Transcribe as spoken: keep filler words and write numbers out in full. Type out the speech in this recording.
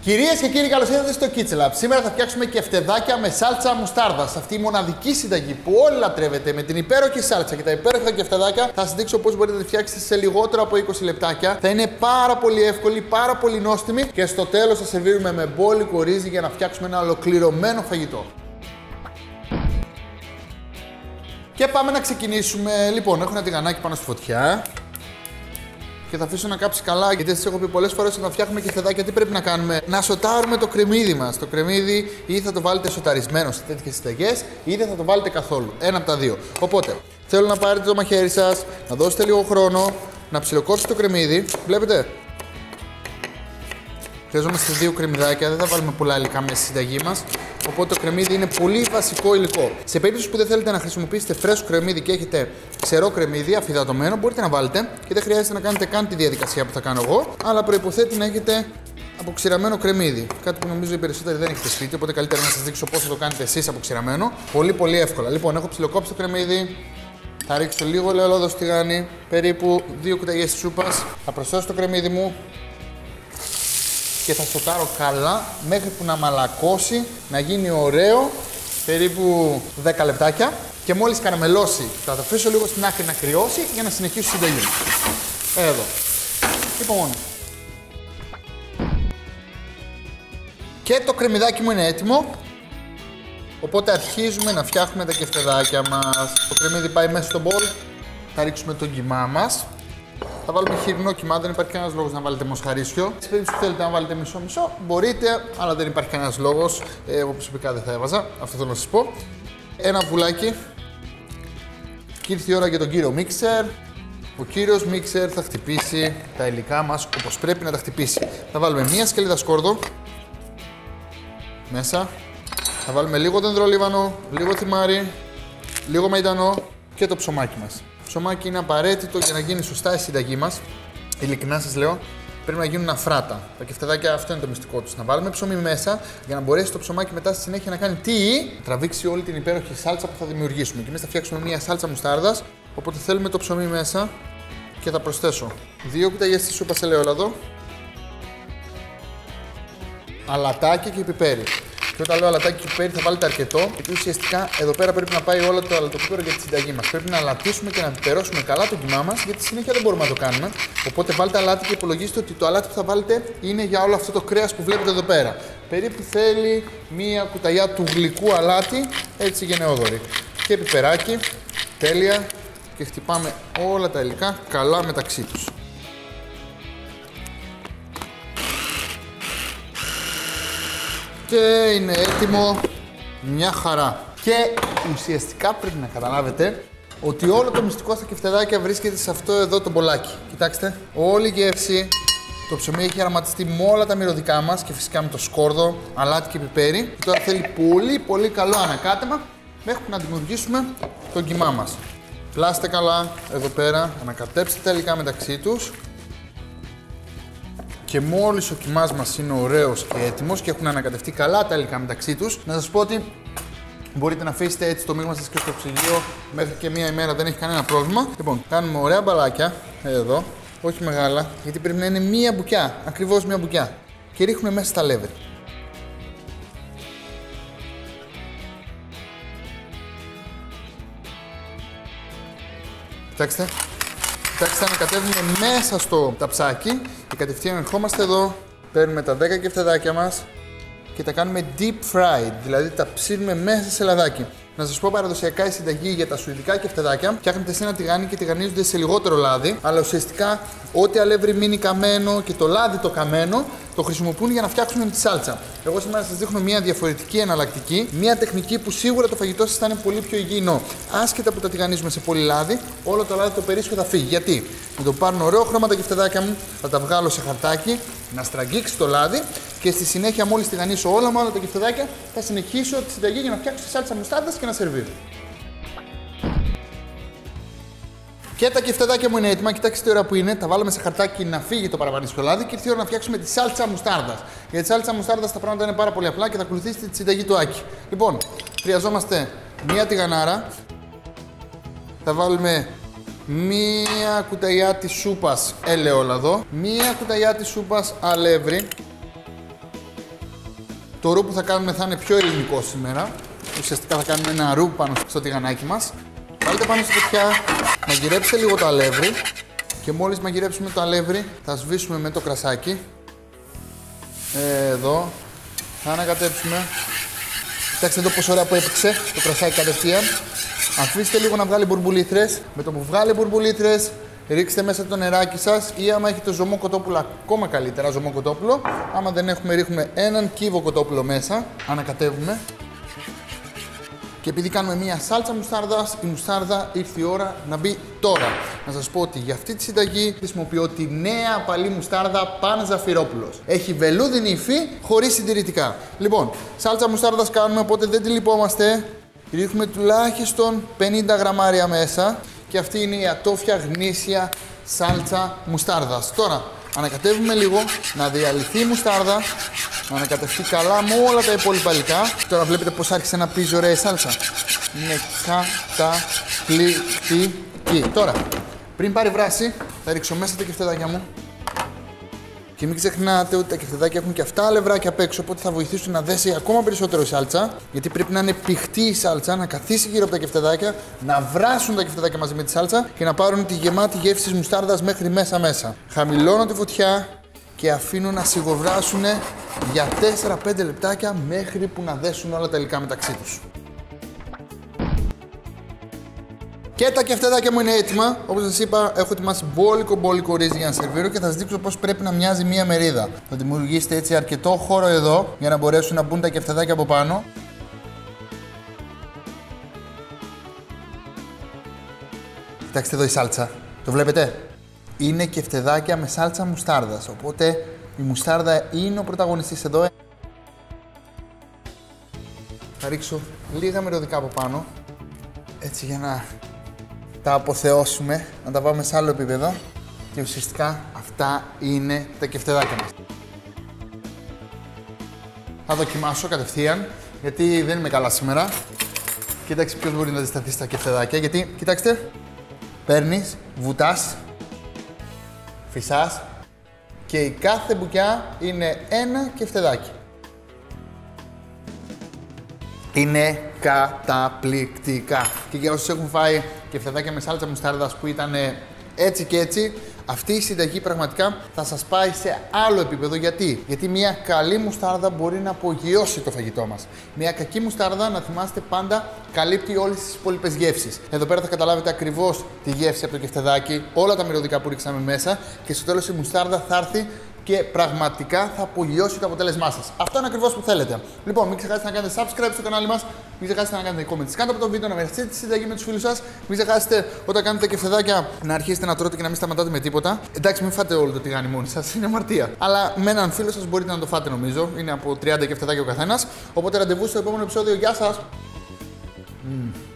Κυρίες και κύριοι, καλώς ήρθατε στο Kitchen Lab. Σήμερα θα φτιάξουμε κεφτεδάκια με σάλτσα μουστάρδας. Αυτή η μοναδική συνταγή που όλοι λατρεύετε με την υπέροχη σάλτσα και τα υπέροχα κεφτεδάκια. Θα σας δείξω πώς μπορείτε να τη φτιάξετε σε λιγότερο από είκοσι λεπτάκια. Θα είναι πάρα πολύ εύκολη, πάρα πολύ νόστιμη και στο τέλος θα σερβίρουμε με μπόλικο ρύζι για να φτιάξουμε ένα ολοκληρωμένο φαγητό. Και πάμε να ξεκινήσουμε. Λοιπόν, έχω ένα τηγανάκι πάνω στη φωτιά. Και θα αφήσω να κάψει καλά, γιατί σας έχω πει πολλές φορές όταν φτιάχνουμε κεφτεδάκια τι πρέπει να κάνουμε. Να σοτάρουμε το κρεμμύδι μας. Το κρεμμύδι ή θα το βάλετε σοταρισμένο σε τέτοιες συνταγές ή δεν θα το βάλετε καθόλου. Ένα από τα δύο. Οπότε θέλω να πάρετε το μαχαίρι σας, να δώσετε λίγο χρόνο, να ψιλοκόψετε το κρεμμύδι. Βλέπετε. Χρειαζόμαστε δύο κρεμμυδάκια, δεν θα βάλουμε πολλά υλικά μέσα στη συνταγή μας. Οπότε το κρεμμύδι είναι πολύ βασικό υλικό. Σε περίπτωση που δεν θέλετε να χρησιμοποιήσετε φρέσκο κρεμμύδι και έχετε ξερό κρεμμύδι, αφυδατωμένο, μπορείτε να βάλετε και δεν χρειάζεται να κάνετε καν τη διαδικασία που θα κάνω εγώ, αλλά προϋποθέτει να έχετε αποξηραμένο κρεμμύδι. Κάτι που νομίζω οι περισσότεροι δεν έχετε σπίτι, οπότε καλύτερα να σας δείξω πώς θα το κάνετε εσείς αποξηραμένο. Πολύ πολύ εύκολα. Λοιπόν, έχω ψιλοκόψει το κρεμμύδι. Θα ρίξω λίγο ελαιόλαδο στη τηγάνι, περίπου δύο κουταλιές της σούπας. Θα προσθέσω το κρεμμύδι μου. Και θα σοτάρω καλά μέχρι που να μαλακώσει, να γίνει ωραίο, περίπου δέκα λεπτάκια. Και μόλις καραμελώσει, θα το αφήσω λίγο στην άκρη να κρυώσει για να συνεχίσω τη συνταγή. Εδώ. Λοιπόν. Και το κρεμμυδάκι μου είναι έτοιμο. Οπότε αρχίζουμε να φτιάχνουμε τα κεφτεδάκια μας. Το κρεμμύδι πάει μέσα στο μπολ. Θα ρίξουμε το κιμά μας. Θα βάλουμε χοιρινό κιμά, δεν υπάρχει κανένας λόγος να βάλετε μοσχαρίσιο. Σε περίπτωση που θέλετε να βάλετε μισό-μισό, μπορείτε, αλλά δεν υπάρχει κανένας λόγος. Εγώ προσωπικά δεν θα έβαζα, αυτό θέλω να σας πω. Ένα βουλάκι. Και ήρθε η ώρα για τον κύριο μίξερ. Ο κύριος μίξερ θα χτυπήσει τα υλικά μας όπως πρέπει να τα χτυπήσει. Θα βάλουμε μία σκελίδα σκόρδο μέσα. Θα βάλουμε λίγο δεντρολίβανο, λίγο θυμάρι, λίγο μαϊντανό και το ψωμάκι μας. Το ψωμάκι είναι απαραίτητο για να γίνει σωστά η συνταγή μας. Ειλικρινά σας λέω, πρέπει να γίνουν αφράτα. Τα κεφτεδάκια, αυτό είναι το μυστικό τους. Να βάλουμε ψωμί μέσα για να μπορέσει το ψωμάκι μετά στη συνέχεια να κάνει τι, τραβήξει όλη την υπέροχη σάλτσα που θα δημιουργήσουμε. Και εμείς θα φτιάξουμε μια σάλτσα μουστάρδας. Οπότε θέλουμε το ψωμί μέσα και θα προσθέσω δύο κουταλιές της σούπας ελαιόλαδο, αλατάκι και πιπέρι. Και όταν λέω αλατάκι και πιπέρι θα βάλετε αρκετό, γιατί ουσιαστικά εδώ πέρα πρέπει να πάει όλο το αλατοπίπερο για τη συνταγή μας. Πρέπει να αλατίσουμε και να πιπερώσουμε καλά το κιμά μας, γιατί συνέχεια δεν μπορούμε να το κάνουμε. Οπότε βάλτε αλάτι και υπολογίστε ότι το αλάτι που θα βάλετε είναι για όλο αυτό το κρέας που βλέπετε εδώ πέρα. Περίπου θέλει μία κουταλιά του γλυκού αλάτι, έτσι γενναιόδορη. Και πιπεράκι, τέλεια. Και χτυπάμε όλα τα υλικά καλά μεταξύ τους. Και είναι έτοιμο, μια χαρά. Και ουσιαστικά πρέπει να καταλάβετε ότι όλο το μυστικό στα κεφτεδάκια βρίσκεται σε αυτό εδώ το μπολάκι. Κοιτάξτε, όλη η γεύση, το ψωμί έχει αρωματιστεί με όλα τα μυρωδικά μας και φυσικά με το σκόρδο, αλάτι και πιπέρι. Και τώρα θέλει πολύ πολύ καλό ανακάτεμα μέχρι να δημιουργήσουμε τον κιμά μας. Πλάστε καλά εδώ πέρα, ανακατέψτε τα υλικά μεταξύ τους. Και μόλις ο κιμάς μας είναι ωραίος και έτοιμος και έχουν ανακατευτεί καλά τα υλικά μεταξύ τους, να σας πω ότι μπορείτε να αφήσετε έτσι το μείγμα σας και στο ψυγείο μέχρι και μία ημέρα, δεν έχει κανένα πρόβλημα. Λοιπόν, κάνουμε ωραία μπαλάκια εδώ, όχι μεγάλα, γιατί πρέπει να είναι μία μπουκιά, ακριβώς μία μπουκιά. Και ρίχνουμε μέσα στα λέβε. Κοιτάξτε. Κοιτάξτε, ανακατεύουμε μέσα στο ταψάκι και κατευθείαν ερχόμαστε εδώ, παίρνουμε τα δέκα κεφτεδάκια μας και τα κάνουμε deep fried, δηλαδή τα ψήνουμε μέσα σε λαδάκι. Να σας πω παραδοσιακά η συνταγή για τα σουηδικά κεφτεδάκια φτιάχνεται σε ένα τηγάνι και τηγανίζονται σε λιγότερο λάδι, αλλά ουσιαστικά ό,τι αλεύρι μείνει καμένο και το λάδι το καμένο το χρησιμοποιούν για να φτιάξουν τη σάλτσα. Εγώ σήμερα σας δείχνω μια διαφορετική εναλλακτική, μια τεχνική που σίγουρα το φαγητό σας θα είναι πολύ πιο υγιεινό. Άσχετα που τα τηγανίζουμε σε πολύ λάδι, όλο το λάδι το περίσσιο θα φύγει. Γιατί? Με το πάρουν ωραίο χρώμα τα κεφτεδάκια μου, θα τα βγάλω σε χαρτάκι, να στραγγίξει το λάδι και στη συνέχεια, μόλις τηγανίσω όλα μου όλα τα κεφτεδάκια, θα συνεχίσω τη συνταγή για να φτιάξω τη σάλτσα μουστάρδας και να σερβίρω. Και τα κεφτεδάκια μου είναι έτοιμα, κοιτάξτε τι ώρα που είναι. Τα βάλαμε σε χαρτάκι να φύγει το παραπανίσιο λάδι και ήρθε η ώρα να φτιάξουμε τη σάλτσα μουστάρδας. Για τη σάλτσα μουστάρδας τα πράγματα είναι πάρα πολύ απλά και θα ακολουθήσετε τη συνταγή του Άκη. Λοιπόν, χρειαζόμαστε μία τηγανάρα. Θα βάλουμε μία κουταλιά της σούπας ελαιόλαδο, μία κουταλιά της σούπας αλεύρι, Το ρου που θα κάνουμε θα είναι πιο ελληνικό σήμερα. Ουσιαστικά θα κάνουμε ένα ρου πάνω στο τηγανάκι μας. Βάλτε πάνω στη φωτιά, μαγειρέψτε λίγο το αλεύρι και μόλις μαγειρέψουμε το αλεύρι θα σβήσουμε με το κρασάκι. Εδώ. Θα ανακατέψουμε. Κοιτάξτε εδώ πόσο ωραία που έπαιξε το κρασάκι κατευθείαν. Αφήστε λίγο να βγάλει μπουρμπουλήθρες. Με το που βγάλει μπουρμπουλήθρες, ρίξτε μέσα το νεράκι σας ή άμα έχετε ζωμό κοτόπουλο, ακόμα καλύτερα ζωμό κοτόπουλο. Άμα δεν έχουμε, ρίχνουμε έναν κύβο κοτόπουλο μέσα. Ανακατεύουμε. Και επειδή κάνουμε μία σάλτσα μουστάρδας, η μουστάρδα ήρθε η ώρα να μπει τώρα. Να σας πω ότι για αυτή τη συνταγή χρησιμοποιώ τη νέα απαλή μουστάρδα Παν Ζαφυρόπουλος. Έχει βελούδινη υφή χωρίς συντηρητικά. Λοιπόν, σάλτσα μουστάρδας κάνουμε, οπότε δεν τη λυπόμαστε. Ρίχνουμε τουλάχιστον πενήντα γραμμάρια μέσα. Και αυτή είναι η ατόφια γνήσια σάλτσα μουστάρδας. Τώρα, ανακατεύουμε λίγο, να διαλυθεί η μουστάρδα, να ανακατευτεί καλά με όλα τα υπόλοιπα υλικά. Τώρα βλέπετε πως άρχισε να πίζει ωραία η σάλτσα. Είναι καταπληκτική. Τώρα, πριν πάρει βράση, θα ρίξω μέσα τα κεφτεδάκια μου. Και μην ξεχνάτε ότι τα κεφτεδάκια έχουν και αυτά αλευράκια απ' έξω, οπότε θα βοηθήσουν να δέσει ακόμα περισσότερο η σάλτσα. Γιατί πρέπει να είναι πηχτή η σάλτσα, να καθίσει γύρω από τα κεφτεδάκια, να βράσουν τα κεφτεδάκια μαζί με τη σάλτσα και να πάρουν τη γεμάτη γεύση της μουστάρδας μέχρι μέσα μέσα. Χαμηλώνω τη φωτιά και αφήνω να σιγοβράσουν για τέσσερα πέντε λεπτάκια μέχρι που να δέσουν όλα τα υλικά μεταξύ τους. Και τα κεφτεδάκια μου είναι έτοιμα. Όπως σας είπα, έχω ετοιμάσει μπόλικο μπόλικο ρύζι για να σερβίρω και θα σας δείξω πώς πρέπει να μοιάζει μία μερίδα. Θα δημιουργήσετε έτσι αρκετό χώρο εδώ για να μπορέσουν να μπουν τα κεφτεδάκια από πάνω. Κοιτάξτε εδώ η σάλτσα. Το βλέπετε? Είναι κεφτεδάκια με σάλτσα μουστάρδας. Οπότε η μουστάρδα είναι ο πρωταγωνιστής εδώ. Θα ρίξω λίγα μυρωδικά από πάνω. Έτσι για να τα αποθεώσουμε, να τα βάλουμε σε άλλο επίπεδο και ουσιαστικά αυτά είναι τα κεφτεδάκια μας. Θα δοκιμάσω κατευθείαν, γιατί δεν είμαι καλά σήμερα. Κοίταξε ποιος μπορεί να ζεσταθεί στα κεφτεδάκια, γιατί, κοιτάξτε, παίρνεις, βουτάς, φυσάς και η κάθε μπουκιά είναι ένα κεφτεδάκι. Είναι καταπληκτικά. Και για όσους έχουν φάει κεφτεδάκια με σάλτσα μουστάρδας που ήταν έτσι και έτσι, αυτή η συνταγή πραγματικά θα σας πάει σε άλλο επίπεδο. Γιατί? Γιατί μια καλή μουστάρδα μπορεί να απογειώσει το φαγητό μας. Μια κακή μουστάρδα, να θυμάστε πάντα, καλύπτει όλες τις υπόλοιπες γεύσεις. Εδώ πέρα θα καταλάβετε ακριβώς τη γεύση από το κεφτεδάκι, όλα τα μυρωδικά που ρίξαμε μέσα και στο τέλος η μουστάρδα θα έρθει και πραγματικά θα απογειώσει το αποτέλεσμά σας. Αυτό είναι ακριβώς που θέλετε. Λοιπόν, μην ξεχάσετε να κάνετε subscribe στο κανάλι μας, μην ξεχάσετε να κάνετε comments κάτω από το βίντεο, να μοιραστείτε τη συνταγή με τους φίλους σας. Μην ξεχάσετε όταν κάνετε κεφτεδάκια να αρχίσετε να τρώτε και να μην σταματάτε με τίποτα. Εντάξει, μην φάτε όλο το τηγάνι μόνοι σας, είναι αμαρτία. Αλλά με έναν φίλο σας μπορείτε να το φάτε νομίζω. Είναι από τριάντα κεφτεδάκια ο καθένας. Οπότε ραντεβού στο επόμενο επεισόδιο. Γεια σας! Mm.